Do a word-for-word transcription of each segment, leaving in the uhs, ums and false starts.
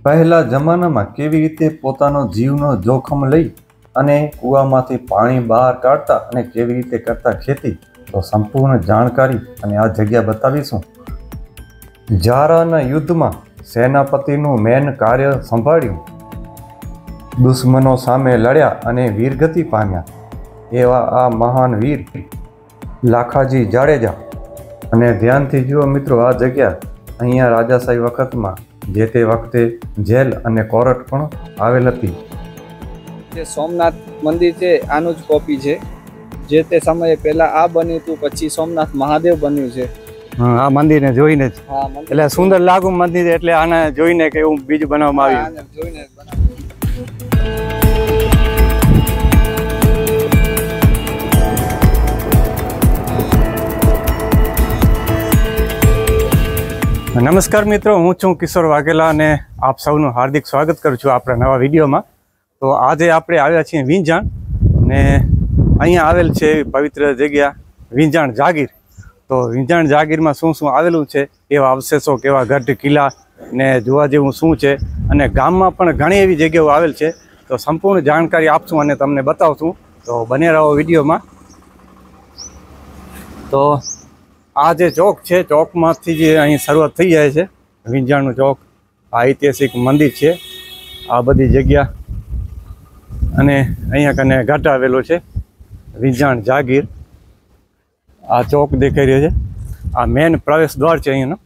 પહેલા જમાનામાં કેવી રીતે પોતાનો જીવનો જોખમ લઈ અને કૂવામાંથી પાણી બહાર કાઢતા અને કેવી રીતે કરતા ખેતી, તો સંપૂર્ણ જાણકારી અને આ જગ્યા બતાવીશું. ઝારાના યુદ્ધમાં સેનાપતિનું મેન કાર્ય સંભાળ્યું, દુશ્મનો સામે લડ્યા અને વીરગતિ પામ્યા એવા આ મહાન વીર લાખાજી જાડેજા. અને ધ્યાનથી જુઓ મિત્રો, આ જગ્યા અહીંયા રાજાશાહી વખતમાં જે તે વખતે જેલ અને કોર્ટ પણ આવેલ હતી. જે સોમનાથ મંદિર છે આનું જ કોપી છે. જે તે સમયે પહેલા આ બન્યું હતું, પછી સોમનાથ મહાદેવ બન્યું છે. આ મંદિરને જોઈને જ હા, એટલે સુંદર લાગુ મંદિર, એટલે આને જોઈને કે એવું બીજું બનાવવામાં આવ્યું. આને જોઈને જ બનાવ્યું. નમસ્કાર મિત્રો, હું છું કિશોર વાઘેલા અને આપ સૌનું હાર્દિક સ્વાગત કરું છું આપણા નવા વિડીયોમાં. તો આજે આપણે આવ્યા છીએ વિંજાણ, ને અહીંયા આવેલ છે પવિત્ર જગ્યા વિંજાણ જાગીર. તો વિંજાણ જાગીરમાં શું શું આવેલું છે, એવા અવશેષો, કેવા ગઢ કિલ્લા ને જોવા જેવું શું છે, અને ગામમાં પણ ઘણી એવી જગ્યાઓ આવેલ છે. તો સંપૂર્ણ જાણકારી આપશું અને તમને બતાવશું, તો બને રહો વિડીયોમાં. તો આ જે ચોક છે, ચોકમાંથી જે અહીં શરૂઆત થઈ જાય છે, વિંજાણનું ચોક. આ ઐતિહાસિક મંદિર છે, આ બધી જગ્યા, અને અહીંયા કને ઘાટ આવેલો છે વિંજાણ જાગીર. આ ચોક દેખાઈ રહ્યો છે, આ મેન પ્રવેશ દ્વાર છે અહીંયાનો.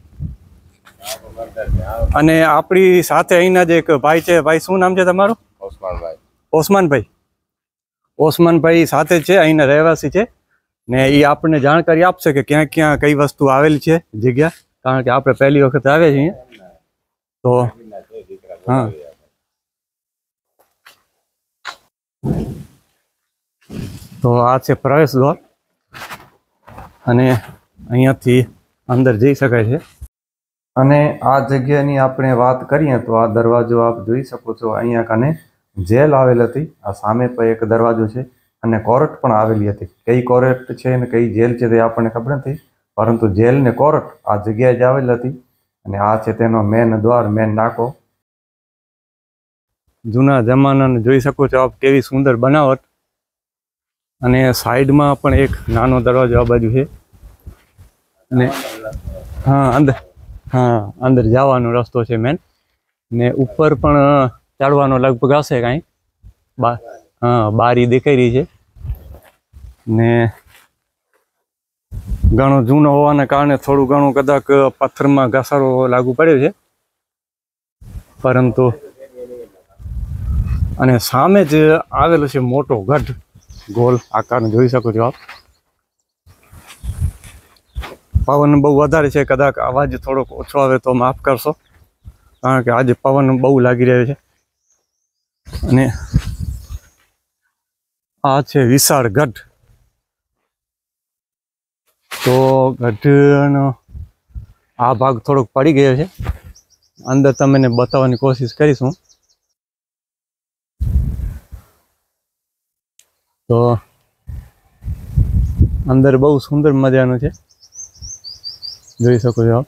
અને આપણી સાથે અહીંના જે એક ભાઈ છે, ભાઈ શું નામ છે તમારું? ઓસમાનભાઈ. ઓસમાનભાઈ. ઓસમાનભાઈ સાથે છે, અહીંના રહેવાસી છે, ને એ આપણને જાણકારી આપશે કે ક્યાં ક્યાં કઈ વસ્તુ આવેલી છે જગ્યા, કારણ કે આપણે પહેલી વખત આવ્યા છીએ. તો હા, તો આ છે પ્રવેશ દ્વાર, અને અહીંયાથી અંદર જઈ શકાય છે. અને આ જગ્યાની આપણે વાત કરીએ તો આ દરવાજો આપ જોઈ શકો છો. અહીંયા કને જેલ આવેલ હતી, આ સામે પણ એક દરવાજો છે, અને કોર્ટ પણ આવેલી હતી. કઈ કોર્ટ છે અને કઈ જેલ છે તે આપણને ખબર નથી, પરંતુ જેલ ને કોર્ટ આ જગ્યાએ જ આવેલ હતી. અને આ છે તેનો મેન દ્વાર, મેન નાકો. જૂના જમાનાને જોઈ શકો છો આપ, કેવી સુંદર બનાવટ. અને સાઈડમાં પણ એક નાનો દરવાજો આ બાજુ છે, અને હા અંદર, હા અંદર જવાનો રસ્તો છે મેન. ને ઉપર પણ ચડવાનો લગભગ હશે કાંઈ, બા હા બારી દેખાઈ રહી છે. ને ઘણો જૂનો હોવાને કારણે થોડું ઘણું કદાચ પથ્થરમાં ઘસારો લાગુ પડ્યો છે, પરંતુ અને સામે જ આવેલો છે મોટો ગઢ, ગોલ આકારનો જોઈ શકો છો આપ. પવન બહુ વધારે છે, કદાચ અવાજ થોડોક ઓછો આવે તો માફ કરશો, કારણ કે આજે પવન બહુ લાગી રહ્યો છે. અને આ છે વિશાળ ગઢ. તો ગઢનો આ ભાગ થોડોક પડી ગયો છે, અંદર તમને બતાવવાની કોશિશ કરીશું. તો અંદર બહુ સુંદર મજાનું છે, જોઈ શકો છો આપ.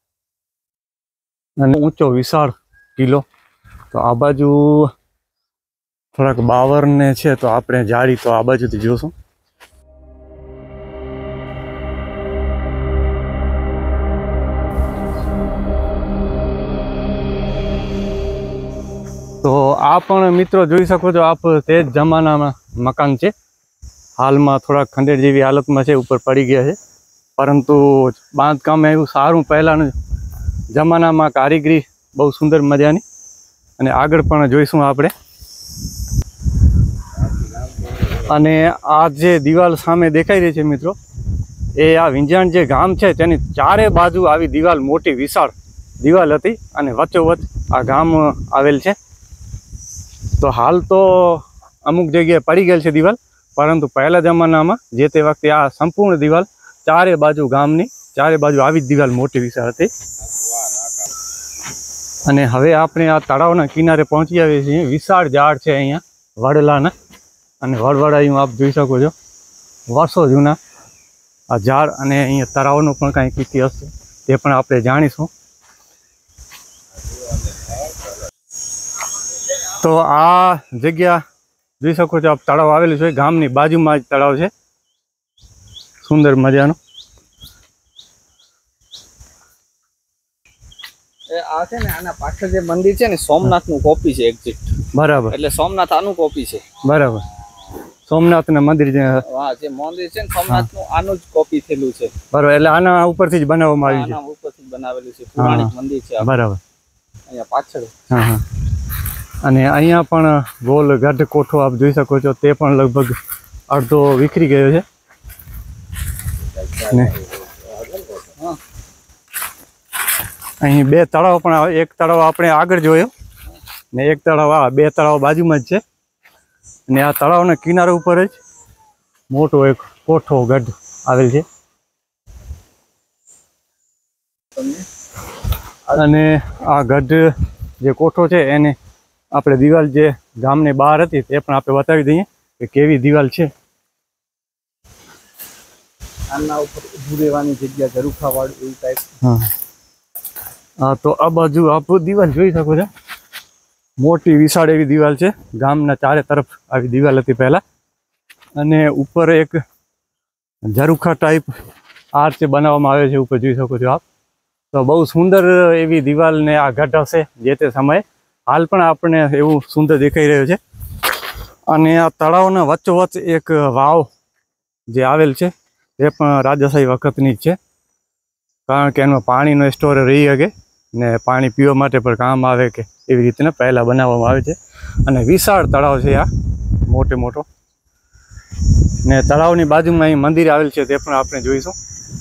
અને ઊંચો વિશાળ કિલ્લો. તો આ બાજુ થોડાક બાવરને છે, તો આપણે જાળી તો આ બાજુથી જોશું. તો આ પણ મિત્રો જોઈ શકો છો આપ, તે જ જમાનામાં મકાન છે. હાલમાં થોડાક ખંડેર જેવી હાલતમાં છે, ઉપર પડી ગયા છે, પરંતુ બાંધકામ એવું સારું, પહેલાંના જમાનામાં કારીગરી બહુ સુંદર મજાની. અને આગળ પણ જોઈશું આપણે. અને આ જે દિવાલ સામે દેખાઈ રહી છે મિત્રો, એ આ વિંજાણ જે ગામ છે તેની ચારે બાજુ આવી દિવાલ, મોટી વિશાળ દિવાલ હતી, અને વચ્ચોવચ્ચ આ ગામ આવેલ છે. તો હાલ તો અમુક જગ્યાએ પડી ગયેલ છે દિવાલ, પરંતુ પહેલા જમાનામાં જે તે વખતે આ સંપૂર્ણ દિવાલ, ચારે બાજુ ગામની ચારે બાજુ આવી જ દિવાલ મોટી વિશાળ હતી. અને હવે આપણે આ તળાવના કિનારે પહોંચી આવીએ છીએ. વિશાળ ઝાડ છે અહીંયા વડલાના, અને વડવડાયું આપ જોઈ શકો છો, વર્ષો જૂના આ ઝાડ. અને અહીંયા તળાવનો પણ કાંઈક ઇતિહાસ છે, તે પણ આપણે જાણીશું. તો આ જગ્યા જોઈ શકો છો આપ, તળાવ આવેલું છે ગામની બાજુમાં જ તળાવ છે, સુંદર મજાનું. એ આ છે ને આના પાછળ જે મંદિર છે ને સોમનાથનું કોપી છે એક્ઝેક્ટ. બરાબર, એટલે સોમનાથ આનું કોપી છે. બરાબર. સોમનાથના મંદિર જે હા જે મંદિર છે ને સોમનાથનું આનું જ કોપી થયેલું છે. બરાબર, એટલે આના ઉપરથી જ બનાવવામાં આવ્યું છે. આના ઉપરથી જ બનાવેલું છે, પુરાણિક મંદિર છે આ. બરાબર, અહીંયા પાછળ. હા હા. અને અહીંયા પણ ગોલ ગઢ કોઠો આપ જોઈ શકો છો, તે પણ લગભગ અડધો વિખરી ગયો છે. ને અહીં બે તળાવ પણ આવે, એક તળાવ આપણે આગળ જોયો ને એક તળાવ આ, બે તળાવ બાજુમાં જ છે. અને આ તળાવના કિનારા ઉપર જ મોટો એક કોઠો ગઢ આવેલ છે. અને આ ગઢ જે કોઠો છે એને આપણે દિવાલ જે ગામની બહાર હતી તે પણ આપણે બતાવી દઈએ કે કેવી દિવાલ છે. આના ઉપર ઊભું રહેવાની જગ્યા ઝરૂખા વાળું એવું ટાઈપ. હા હા, તો આ બાજુ આપ દિવાલ જોઈ શકો છો, મોટી વિશાળ એવી દિવાલ છે. ગામના ચારે તરફ આવી દિવાલ હતી પહેલા, અને ઉપર એક ઝરૂખા ટાઈપ આર્ચ બનાવવામાં આવે છે, ઉપર જોઈ શકો છો આપ. તો બહુ સુંદર એવી દિવાલ ને આ ગઢ હશે જે તે સમયે. હાલ પણ આપણને એવું સુંદર દેખાઈ રહ્યું છે. અને આ તળાવના વચ્ચોવચ્ચ એક વાવ જે આવેલ છે તે પણ રાજાશાહી વખતની જ છે, કારણ કે એમાં પાણીનો સ્ટોર રહી શકે ને પાણી પીવા માટે પણ કામ આવે કે એવી રીતના પહેલાં બનાવવામાં આવે છે. અને વિશાળ તળાવ છે આ, મોટે મોટો. ને તળાવની બાજુમાં અહીં મંદિર આવેલ છે તે પણ આપણે જોઈશું.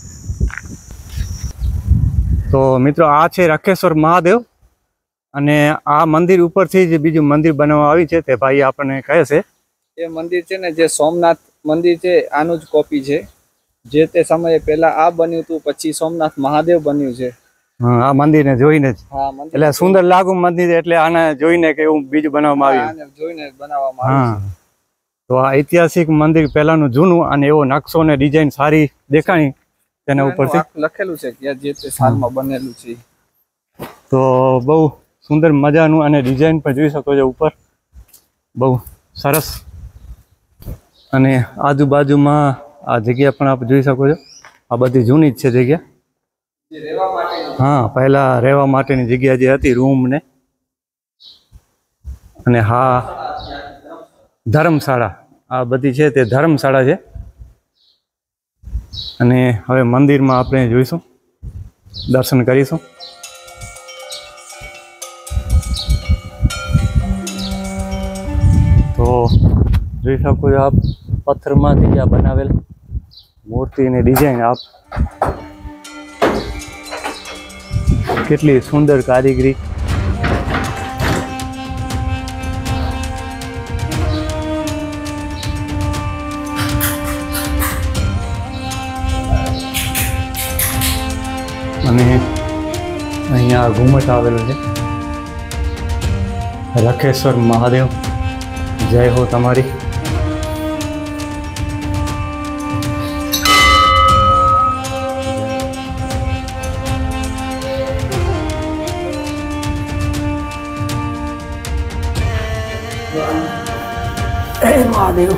તો મિત્રો આ છે રખેશ્વર મહાદેવ, અને આ મંદિર ઉપરથી જ બીજું મંદિર બનાવવામાં આવ્યું છે તે ભાઈ આપણને કહે છે. એ મંદિર છે ને જે સોમનાથ મંદિર છે આનું જ કોપી છે. જે તે સમયે પહેલા આ બન્યું હતું, પછી સોમનાથ મહાદેવ બન્યું છે. આ મંદિરને જોઈને જ, હા મંદિર એટલે સુંદર લાગુ મંદિર, એટલે આને જોઈને કે એવું બીજું બનાવવામાં આવ્યું. આને જોઈને જ બનાવવામાં આવ્યું છે. તો આ ઐતિહાસિક મંદિર પહેલાનું જૂનું, અને એવો નકશો ને ડિઝાઇન સારી દેખાણી તેના ઉપરથી લખેલું છે કે જે તે સાલમાં બનેલું છે. તો બહુ સુંદર મજાનું, અને ડિઝાઇન પણ જોઈ શકો છો ઉપર, બહુ સરસ. અને આજુબાજુમાં આ જગ્યા પણ આપ જોઈ શકો છો, આ બધી જૂની જ છે જગ્યા. હા, પહેલા રહેવા માટેની જગ્યા જે હતી, રૂમ ને. અને હા ધર્મશાળા, આ બધી છે તે ધર્મશાળા છે. અને હવે મંદિરમાં આપણે જોઈશું, દર્શન કરીશું. તો જોઈ શકો છો આપ, પથ્થરમાંથી આ બનાવેલ મૂર્તિની ડિઝાઇન આપ, કેટલી સુંદર કારીગરી. અને અહીંયા ઘુમટ આવેલું છે. રખેશ્વર મહાદેવ જય હો તમારી. મહાદેવ.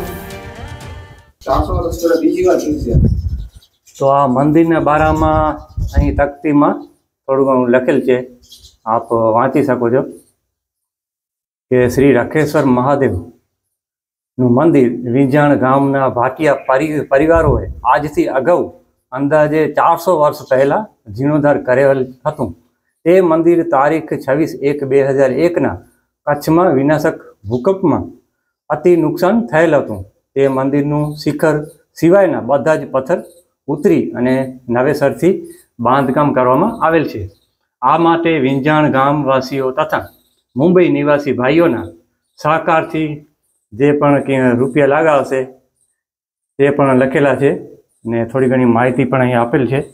તો આ મંદિરના બારામાં અહીં તકતીમાં થોડું ઘણું લખેલ છે, આપ વાંચી શકો છો કે શ્રી રખેશ્વર મહાદેવનું મંદિર વિંજાણ ગામના ભાટિયા પરિ પરિવારોએ આજથી અગાઉ અંદાજે ચારસો વર્ષ પહેલાં જીર્ણોદ્ધાર કરેલ હતું. તે મંદિર તારીખ છવ્વીસ એક બે હજાર એકના કચ્છમાં વિનાશક ભૂકંપમાં અતિ નુકસાન થયેલ હતું. તે મંદિરનું શિખર સિવાયના બધા જ પથ્થર ઉતરી અને નવેસરથી બાંધકામ કરવામાં આવેલ છે. આ માટે વિંજાણ ગામવાસીઓ તથા મુંબઈ નિવાસી ભાઈઓના સહકારથી જે પણ રૂપિયા લગાવશે તે પણ લખેલા છે, ને થોડી ઘણી માહિતી પણ અહીં આપેલ છે.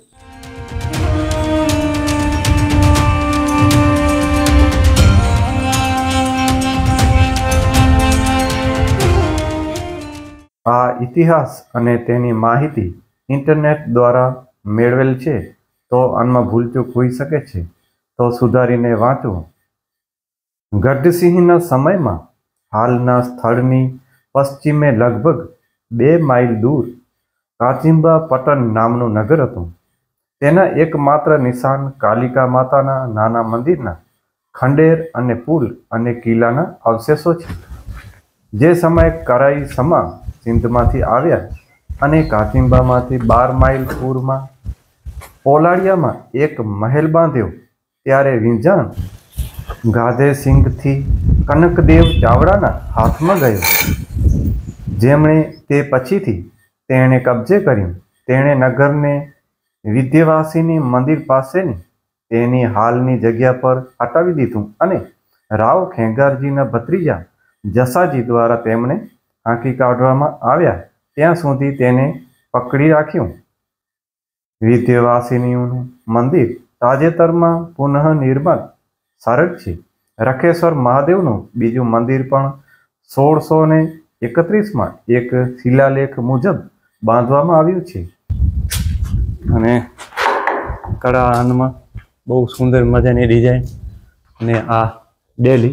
આ ઇતિહાસ અને તેની માહિતી ઇન્ટરનેટ દ્વારા મેળવેલ છે, તો આનમાં ભૂલચૂક હોઈ શકે છે, તો સુધારીને વાંચો. ગઢસિંહના સમયમાં હાલના સ્થળની પશ્ચિમે લગભગ બે માઇલ દૂર કાચિંબા પટન નામનું નગર હતું. તેના એકમાત્ર નિશાન કાલિકા માતાના નાના મંદિરના ખંડેર અને પુલ અને કિલ્લાના અવશેષો છે. જે સમયે કરાઈ સમા સિંધમાંથી આવ્યા અને કાચિંબામાંથી બાર માઇલ પૂર્વમાં પોલાળિયામાં એક મહેલ બાંધ્યો ત્યારે વિંજાણ ગાધેસિંહથી કનકદેવ ચાવડાના હાથમાં ગયો, જેમણે તે પછીથી તેણે કબજે કર્યું. તેણે નગરને વિદ્યાવાસીની મંદિર પાસેની તેની હાલની જગ્યા પર હટાવી દીધું અને રાવ ખેંગારજીના ભત્રીજા જસાજી દ્વારા તેમને હાંકી કાઢવામાં આવ્યા ત્યાં સુધી તેને પકડી રાખ્યું. વિદ્યાવાસીનીનું મંદિર તાજેતરમાં પુનઃ નિર્માણ સરળ છે. રખેશ્વર મહાદેવનું બીજું મંદિર પણ સોળસો ને એકત્રીસમાં એક શિલાલેખ મુજબ બાંધવામાં આવ્યું છે. અને કળામાં બહુ સુંદર મજાની ડિઝાઇન અને આ ડેલી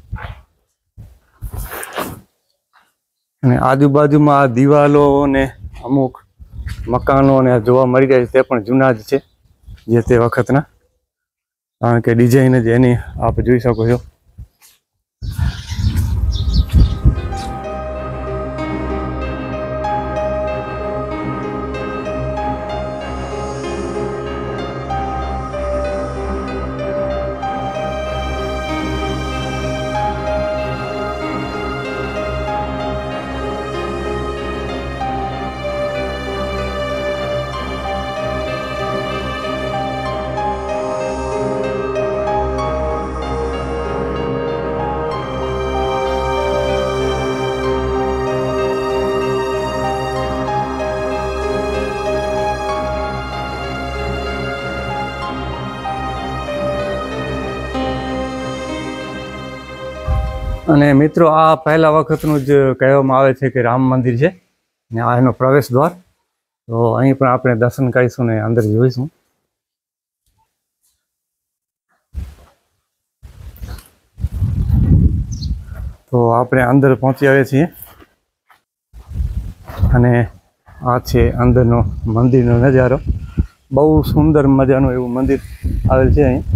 અને આજુબાજુમાં આ દિવાલો ને અમુક મકાનો ને જોવા મળી જાય તે પણ જૂના જ છે જે તે વખતના, કારણ કે ડિઝાઇન જ એની આપ જોઈ શકો છો. અને મિત્રો આ પહેલા વખતનું જ કહેવામાં આવે છે કે રામ મંદિર છે ને આ એનો પ્રવેશ દ્વાર. તો અહીં પણ આપણે દર્શન કરીશું ને અંદર જોઈશું. તો આપણે અંદર પહોંચી આવ્યા છીએ અને આ છે અંદરનો મંદિરનો નજારો. બહુ સુંદર મજાનું એવું મંદિર આવેલ છે. અહીં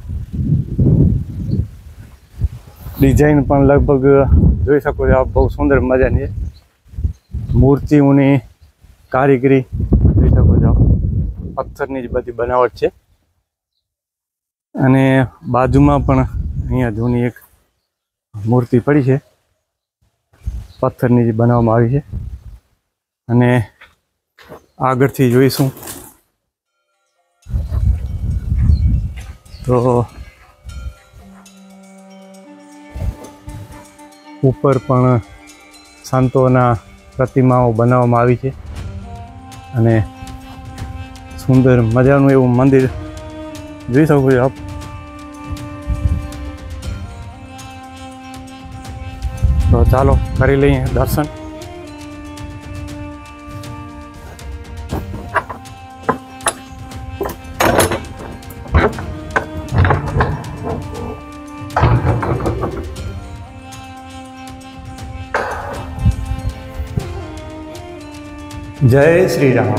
ડિઝાઇન પણ લગભગ જોઈ શકો છો આપ, બહુ સુંદર મજાની મૂર્તિઓની કારીગરી જોઈ શકો છો. પથ્થરની જ બધી બનાવટ છે અને બાજુમાં પણ અહીંયા જૂની એક મૂર્તિ પડી છે, પથ્થરની જ બનાવવામાં આવી છે. અને આગળથી જોઈશું તો ઉપર પણ સંતોના પ્રતિમાઓ બનાવવામાં આવી છે અને સુંદર મજાનું એવું મંદિર જોઈ શકો છો આપ. તો ચાલો કરી લઈએ દર્શન. જય શ્રી રામ.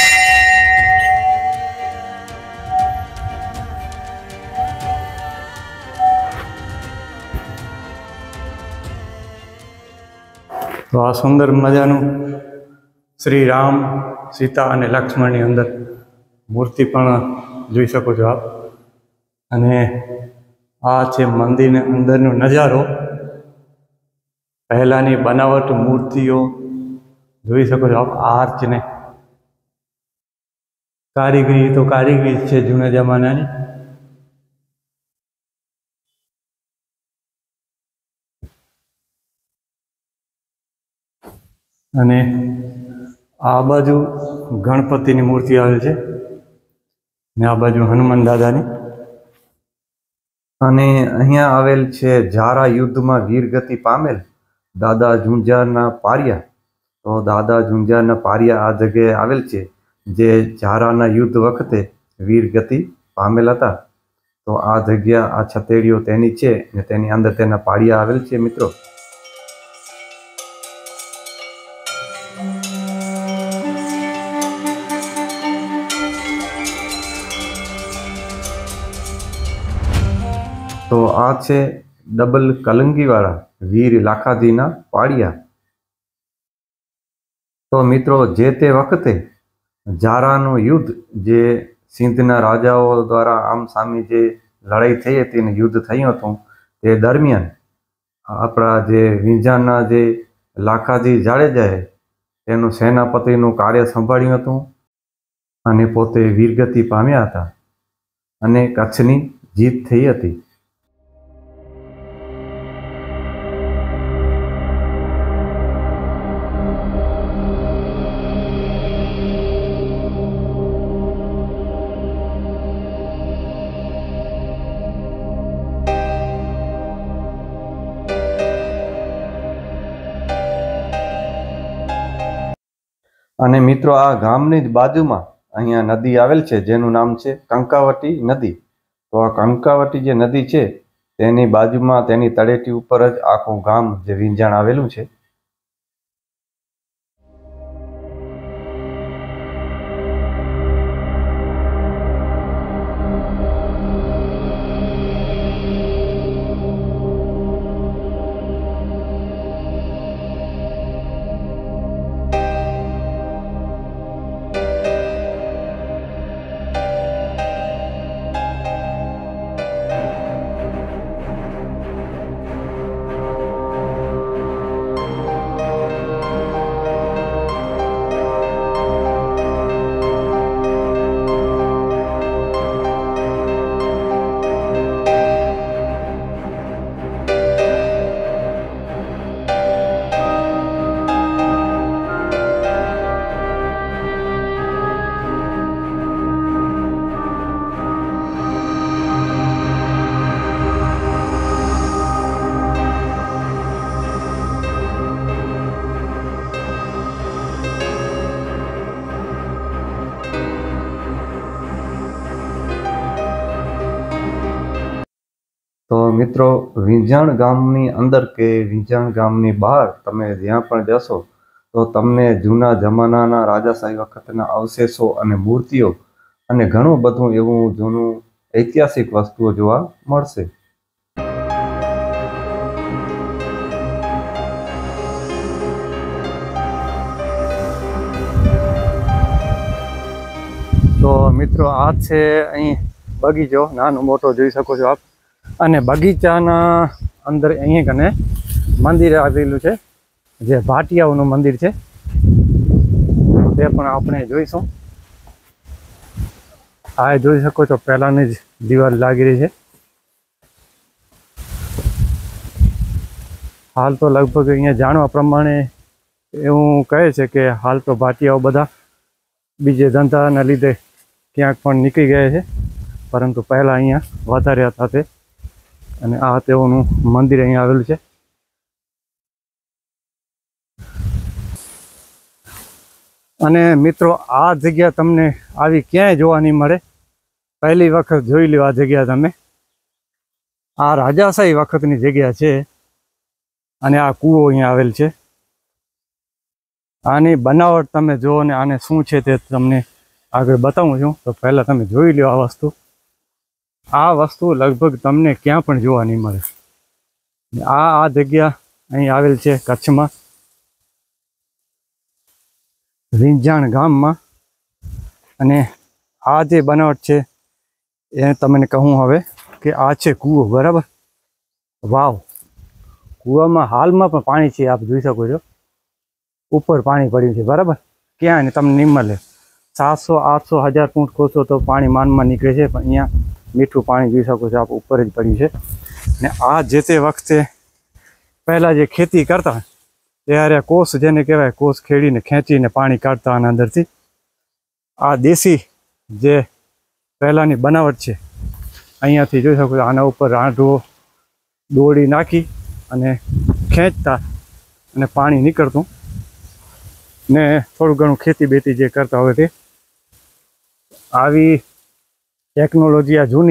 તો આ સુંદર મજાનું શ્રી રામ, સીતા અને લક્ષ્મણની અંદર મૂર્તિ પણ જોઈ શકો છો આપ. અને આ છે મંદિરની અંદરનો નજારો. પહેલાની બનાવટ મૂર્તિઓ જોઈ શકો છો આપ. આર્ચ ને કારીગરી તો કારીગરી છે જૂના જમાનાની. અને આ બાજુ ગણપતિની મૂર્તિ આવેલ છે ને આ બાજુ હનુમાન દાદાની. અને અહીંયા આવેલ છે ઝારા યુદ્ધમાં વીરગતિ પામેલ દાદા ઝુંઝારના પારિયા. તો દાદા ઝુંઝારના પારિયા આ જગ્યાએ આવેલ છે, જે ઝારાના યુદ્ધ વખતે વીરગતિ પામેલ હતા. તો આ જગ્યા આ છતેડીઓ તેની છે ને તેની અંદર તેના પાળિયા આવેલ છે મિત્રો. તો આ છે ડબલ કલંગીવાળા વીર લાખાજીના પાળિયા. તો મિત્રો જે તે વખતે જારાનું યુદ્ધ જે સિંધના રાજાઓ દ્વારા આમ સામે જે લડાઈ થઈ હતી ને યુદ્ધ થયું હતું તે દરમિયાન આપણા જે વિંજાણના જે લાખાજી જાડેજાએ તેનું સેનાપતિનું કાર્ય સંભાળ્યું હતું અને પોતે વીરગતિ પામ્યા હતા અને કચ્છની જીત થઈ હતી. અને મિત્રો આ ગામની જ બાજુમાં અહીંયા નદી આવેલ છે જેનું નામ છે કંકાવટી નદી. તો આ કંકાવટી જે નદી છે તેની બાજુમાં તેની તળેટી ઉપર જ આખું ગામ જે વિંજાણ આવેલું છે. તો મિત્રો વિંજાણ ગામની અંદર કે વિંજાણ ગામની બહાર તમે જ્યાં પણ જશો તો તમને જૂના જમાનાના રાજાશાહી વખતના અવશેષો અને મૂર્તિઓ અને ઘણું બધું એવું જૂનું ઐતિહાસિક વસ્તુઓ જોવા મળશે. તો મિત્રો આ છે અહીં બગીચો, નાનો મોટો જોઈ શકો છો આપ. અને બગીચાના અંદર અહીં કને મંદિર આવેલું છે જે ભાટિયાઓનું મંદિર છે તે પણ આપણે જોઈશું. આ જોઈ શકો છો પહેલાની જ દિવાલ લાગી રહી છે. હાલ તો લગભગ અહીંયા જાણવા પ્રમાણે એવું કહે છે કે હાલ તો ભાટિયાઓ બધા બીજે ધંધાના લીધે ક્યાંક પણ નીકળી ગયા છે, પરંતુ પહેલાં અહીંયા વધારે હતા તે. અને આ તેઓનું મંદિર અહીંયા આવેલું છે. અને મિત્રો આ જગ્યા તમને આવી ક્યાંય જોવા નહીં મળે. પહેલી વખત જોઈ લો આ જગ્યા તમે. આ રાજાશાહી વખતની જગ્યા છે અને આ કૂવો અહીંયા આવેલ છે. આની બનાવટ તમે જુઓ ને આને શું છે તે તમને આગળ બતાવું છું. તો પહેલાં તમે જોઈ લો આ વસ્તુ. આ વસ્તુ લગભગ તમને ક્યાં પણ જોવા નહીં મળે. આ આ જગ્યા અહીં આવેલ છે કચ્છમાં, વિંજાણ ગામમાં. અને આ જે બનાવટ છે એ તમને કહું હવે કે આ છે કૂવો, બરાબર. વાવ, કૂવામાં હાલમાં પણ પાણી છે, આપ જોઈ શકો છો. ઉપર પાણી પડ્યું છે, બરાબર. ક્યાં ને તમને નહીં મળે. સાતસો આઠસો હજાર ફૂટ ખોસો તો પાણી માનમાં નીકળે છે, પણ અહીંયા મીઠું પાણી જોઈ શકો છો આપ, ઉપર જ પડ્યું છે. ને આ જે તે વખતે પહેલાં જે ખેતી કરતા ત્યારે કોસ જેને કહેવાય, કોસ ખેડીને ખેંચીને પાણી કાઢતા આના અંદરથી. આ દેશી જે પહેલાંની બનાવટ છે અહીંયાથી જોઈ શકો છો. આના ઉપર રાંઢવો દોડી નાખી અને ખેંચતા અને પાણી નીકળતું. ને થોડું ઘણું ખેતી બેતી જે કરતા હોય તે. આવી ટેકનોલોજી આ જૂની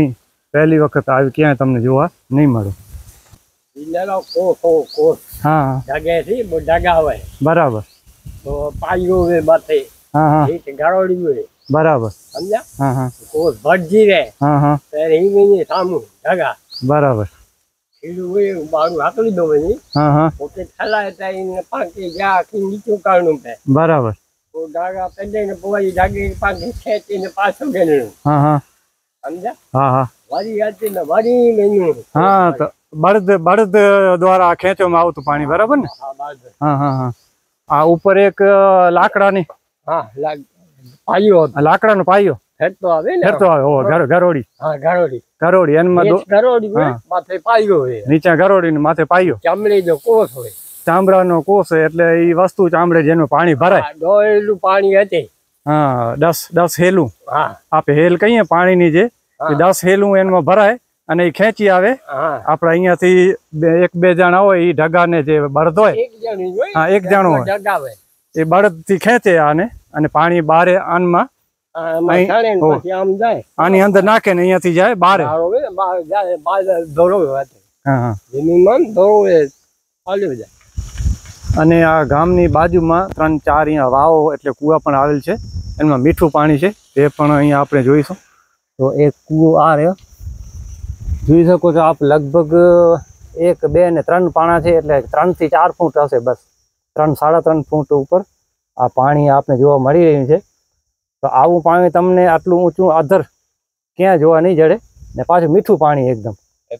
પહેલી વખત આવી ક્યાંય તમને જોવા નહીં મળે. ઈનાનો કોસ હો કોસ હા હા જાગે છે બહુ જાગા હોય બરાબર. તો પાયો વે માથે હા હા એક ગારોડી હોય બરાબર. સમજ્યા હા હા કોસ ભટજી રે હા હા ત્યારે ઈ ગઈ સામું જાગા બરાબર. ઈડું હોય બારું હાકલી દો ની હા હા પોતે થલા હતા એને પાંકી ગયા કે નીચું કાઢનું પે બરાબર. તો જાગા પેડે ને પોવાઈ જાગે પાંકી ખેંચીને પાછું ગેલું હા હા સમજ્યા હા હા વારી હતી ને વારી મેન્યુ હા તો બળદ બળદ દ્વારા ખેંચવામાં આવતું પાણી બરાબર ને. હા બાદ હા હા હા આ ઉપર એક લાકડાની હા લાગ પાયો હતો લાકડાનો પાયો ફેરતો આવે ને ફેરતો આવે. ઓ ઘર ગરોડી હા ગારોડી ગરોડી એનમાં દો- ગારોડી હોય હા. માથે પાયો હોય નીચે ગરોડી ને માથે પાયો ચામડી નો કોસ હોય ચામડાનો કોસ એટલે એ વસ્તુ ચામડે જેનું પાણી ભરાય. હા, ડોળેલું પાણી હતી હા દસ દસ હેલું હા આપે હેલ કહીએ પાણીની જે હા. એ દસ હેલું એમાં ભરાય અને એ ખેંચી આવે. હા આપણે અહીંયાથી બે- એક બે જણા હોય એ ઢગાને જે બળદ હોય એક જણી હોય હા, એક જણો હોય. જગાવે એ બળદ થી ખેંચે આને અને પાણી બારે આનમાં હા, એમાં અહીં- ચડે ને હો. પછી આમ જાય આની અંદર નાખે ને અહીંયાથી જાય બારે. બાર હોય ને, બાર જાય બાર દોરો હતી હા હા જેની મન દોરો એ ચાલ્યો જાય અને આ ગામની બાજુમાં ત્રણ ચાર અહીંયા વાવો એટલે કૂવા પણ આવેલ છે. એમાં મીઠું પાણી છે તે પણ અહીંયા આપણે જોઈશું. તો એક કૂવો આ રહ્યો જોઈ શકો છો આપ. લગભગ એક બે ને ત્રણ પાણા છે એટલે ત્રણ થી ચાર ફૂટ હશે બસ. ત્રણ સાડા ત્રણ ફૂટ ઉપર આ પાણી આપણે જોવા મળી રહ્યું છે. તો આવું પાણી તમને આટલું ઊંચું અધર ક્યાં જોવા નહીં જડે ને પાછું મીઠું પાણી એકદમ.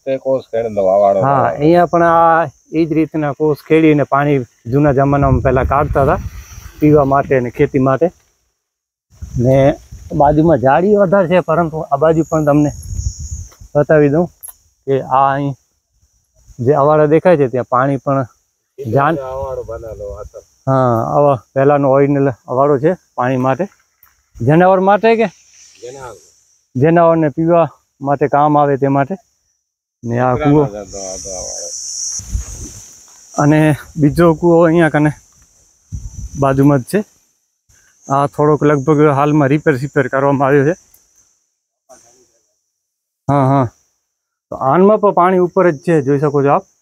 હા અહીંયા પણ આ એ જ રીતના કોસ ખેડીને પાણી જૂના જમાનામાં પહેલા કાઢતા હતા પીવા માટે ને ખેતી માટે. ને બાજુમાં ઝાડી વધારે છે પરંતુ આ બાજુ પણ તમને બતાવી દઉં કે આ અહીં જે અવાડા દેખાય છે ત્યાં પાણી પણ જાન હા આવા પહેલાનો ઓરિજિનલ અવાડો છે પાણી માટે જનાવર માટે કે જનાવરને પીવા માટે કામ આવે તે માટે. ને આ કૂવો અને બીજો કૂવો અહીંયા કને બાજુમાં જ છે. આ થોડોક લગભગ હાલમાં રિપેર સિપેર કરવામાં આવ્યો છે. હા હા તો આનમાં પણ પાણી ઉપર જ છે જોઈ શકો છો આપ.